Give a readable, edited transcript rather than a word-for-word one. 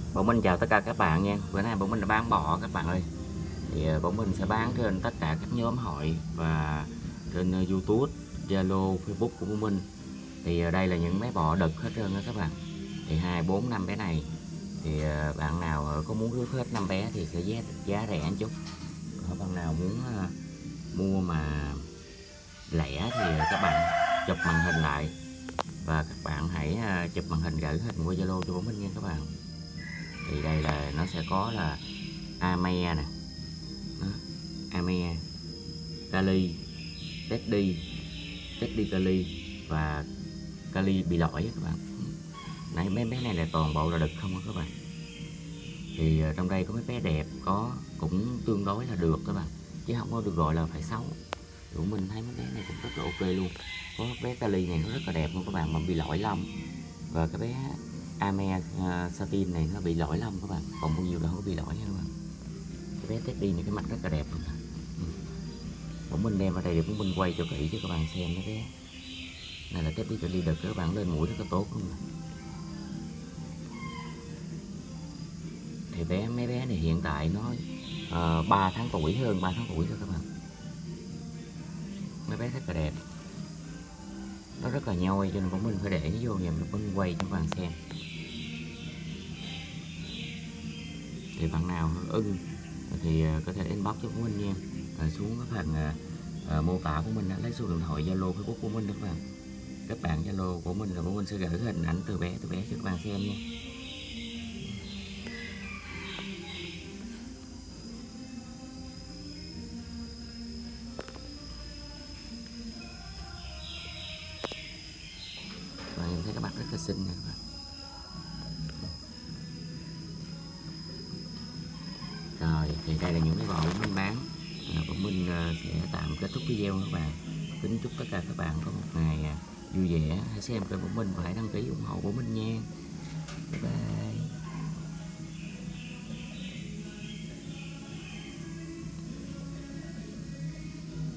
Bọn mình chào tất cả các bạn nha. Bữa nay bọn mình đã bán bò các bạn ơi. Thì bọn mình sẽ bán trên tất cả các nhóm hội và trên YouTube, Zalo, Facebook của bọn mình. Thì đây là những bé bò đực hết trơn đó các bạn. Thì 2, 4, 5 bé này. Thì bạn nào có muốn rước hết 5 bé thì sẽ giá rẻ một chút. Còn bạn nào muốn mua mà lẻ thì các bạn chụp màn hình lại và các bạn hãy chụp màn hình gửi hình qua Zalo cho bọn mình nha các bạn. Thì đây là nó sẽ có là Ame nè, Ame, Kali, Teddy, Teddy Kali và Kali bị lỗi các bạn. Nãy mấy bé này là toàn bộ là đực không á các bạn. Thì trong đây có mấy bé đẹp, có cũng tương đối là được các bạn, chứ không có được gọi là phải xấu. Tụi mình thấy mấy bé này cũng rất là ok luôn. Có bé Kali này nó rất là đẹp luôn các bạn, mà bị lỗi lông. Và cái bé Ame Satin này nó bị lỗi lông các bạn, còn bao nhiêu là không có bị lỗi nha các bạn. Cái bé Teddy này cái mặt rất là đẹp luôn. Bọn mình đem vào đây để bọn mình quay cho kỹ cho các bạn xem cái bé này là Teddy Kali đực, các bạn lên mũi rất là tốt luôn. Thì mấy bé này hiện tại nó 3 tháng tuổi, hơn 3 tháng tuổi thôi các bạn. Mấy bé rất là đẹp, nó rất là nhoi cho nên bọn mình phải để nó vô và mình quay cho các bạn xem. Thì bạn nào ưng thì có thể inbox cho của mình nha, xuống cái phần mô tả của mình lấy số điện thoại Zalo, Facebook của mình đó các bạn. Các bạn Zalo của mình là của mình sẽ gửi hình ảnh từ bé cho các bạn xem nha. Và em thấy các bạn rất là xinh nè các bạn. Rồi thì đây là những cái bò của mình bán. Bọn mình sẽ tạm kết thúc video các bạn. Kính chúc tất cả các bạn có một ngày vui vẻ. Hãy xem kênh của mình và hãy đăng ký ủng hộ của mình nha. Bye bye.